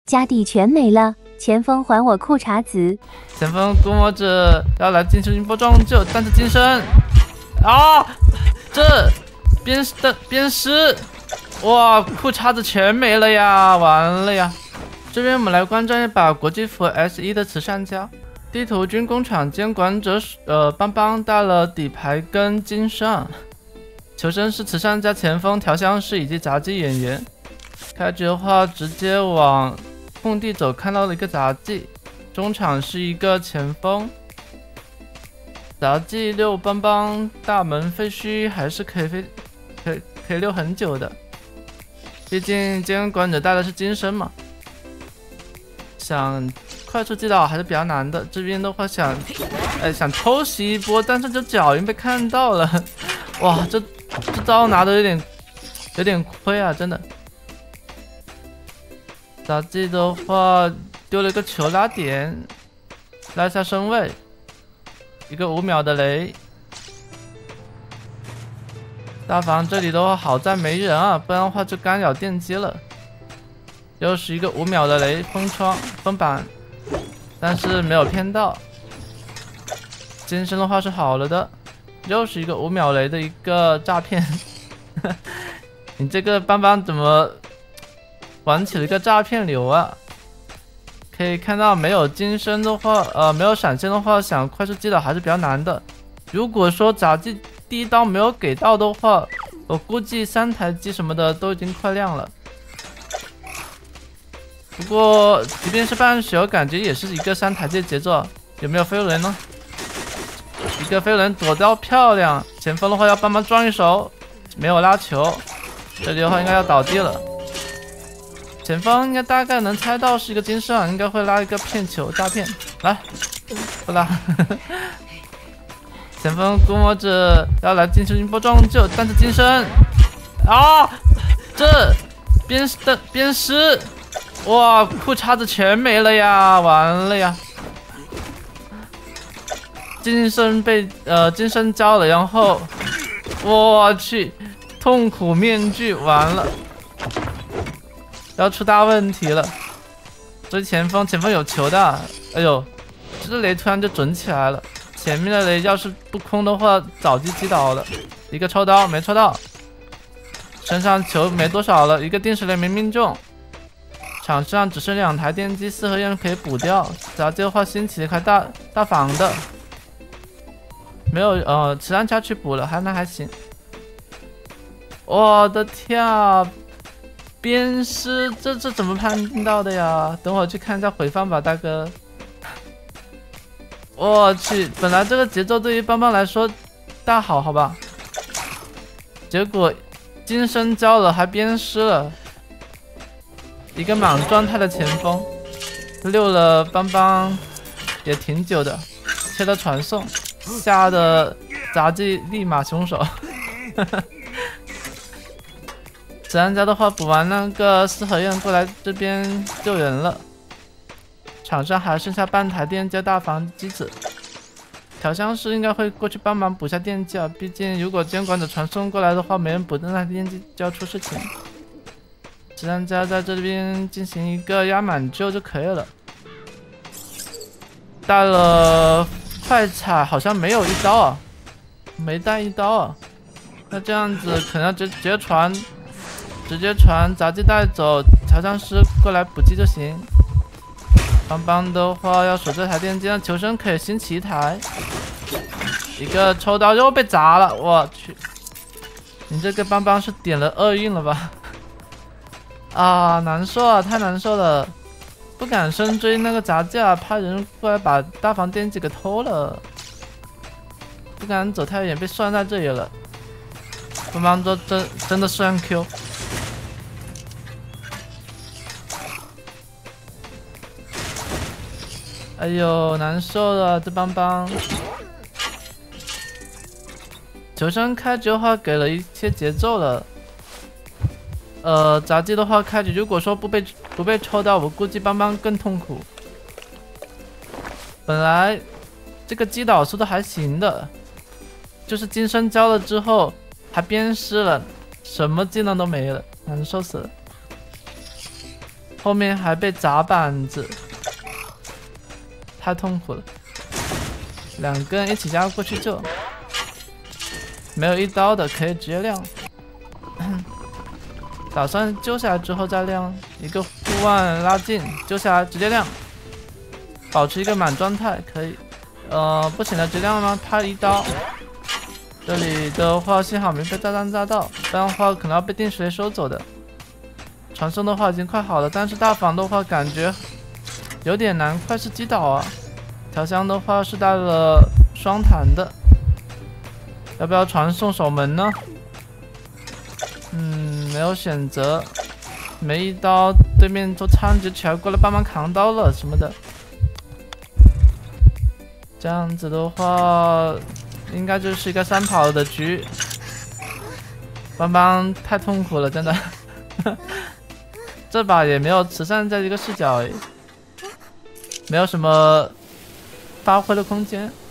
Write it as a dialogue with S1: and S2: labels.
S1: 家底全没了，前锋还我裤衩子！
S2: 前锋估摸着要来进行一波撞救，但是金身啊，这鞭尸，哇，裤衩子全没了呀，完了呀！这边我们来观战一把国际服 S1的慈善家。地图军工厂监管者邦邦带了底牌跟金上，求生是慈善家前锋调香师以及杂技演员。开局的话直接往空地走，看到了一个杂技，中场是一个前锋。杂技溜邦邦，大门废墟还是可以溜很久的，毕竟监管者带的是金身嘛。想快速击倒还是比较难的，这边的话想偷袭一波，但是这脚印被看到了，哇，这招拿的有点亏啊，真的。杂技的话丢了一个球拉点，拉下身位，一个5秒的雷。大房这里的话好在没人啊，不然的话就干扰电机了。又是一个5秒的雷封板，但是没有骗到。金身的话是好了的，又是一个5秒雷的一个诈骗。你这个邦邦怎么玩起了一个诈骗流啊？可以看到没有金身的话，没有闪现的话，想快速击倒还是比较难的。如果说杂技第一刀没有给到的话，我估计3台机什么的都已经快亮了。不过即便是半血，我感觉也是一个3台阶节奏。有没有飞轮呢？一个飞轮躲掉漂亮，前锋的话要帮忙装一手，没有拉球，这里的话应该要倒地了。前锋应该大概能猜到是一个金身，应该会拉一个骗球大骗，来不拉。前锋估摸着要来进行一波撞救，但是金身啊，这鞭尸，哇，裤衩子全没了呀，完了呀！金身被金身交了，然后我去，痛苦面具完了，要出大问题了。这前锋有球的，哎呦，这雷突然就准起来了。前面的雷要是不空的话，早就击倒了。一个抽刀没抽到，身上球没多少了，一个定时雷没命中。场上只剩2台电机4合院可以补掉。杂技的话兴起一块大仿的，没有慈善家去补了，还行。我的天啊！鞭尸这怎么判到的呀？等会去看一下回放吧，大哥。我去，本来这个节奏对于邦邦来说大好，好吧？结果金身交了，还鞭尸了。一个满状态的前锋，溜了邦邦也挺久的，切了传送，吓得杂技立马凶手。慈善家的话补完那个4合院过来这边救人了。场上还剩下半台电机大房机子，调香师应该会过去帮忙补下电机啊，毕竟如果监管者传送过来的话，没人补那台电机就要出事情。慈善家在这边进行一个压满救就可以了。带了快踩，好像没有1刀啊，没带1刀啊，那这样子可能要直接传杂技带走，调香师过来补击就行。邦邦的话要守这台电机，让求生可以兴起1台。一个抽刀又被砸了，我去！你这个邦邦是点了厄运了吧？啊，难受啊，太难受了！不敢深追那个杂技啊，怕人过来把大房电机给偷了。不敢走太远，被拴在这里了。邦邦都真的是按 Q。哎呦，难受了，这邦邦。求生开局的话给了一些节奏了。杂技的话开局如果说不被抽到，我估计邦邦更痛苦。本来这个击倒速度还行的，就是金身交了之后还鞭尸了，什么技能都没了，难受死了。 后面还被砸板子，太痛苦了。2个人一起压过去救，没有1刀的可以直接亮。打算救下来之后再亮，一个护腕拉近，救下来直接亮，保持一个满状态可以。不行了，直接亮吗？怕1刀。这里的话幸好没被炸弹炸到，不然的话可能要被定时雷收走的。传送的话已经快好了，但是大房的话感觉有点难，快是击倒啊。调香的话是带了双弹的，要不要传送守门呢？没有选择，没1刀，对面都仓直起来过来帮忙扛刀了什么的。这样子的话，应该就是一个3跑的局。邦邦太痛苦了，真的。这把也没有慈善在这个视角，没有什么发挥的空间。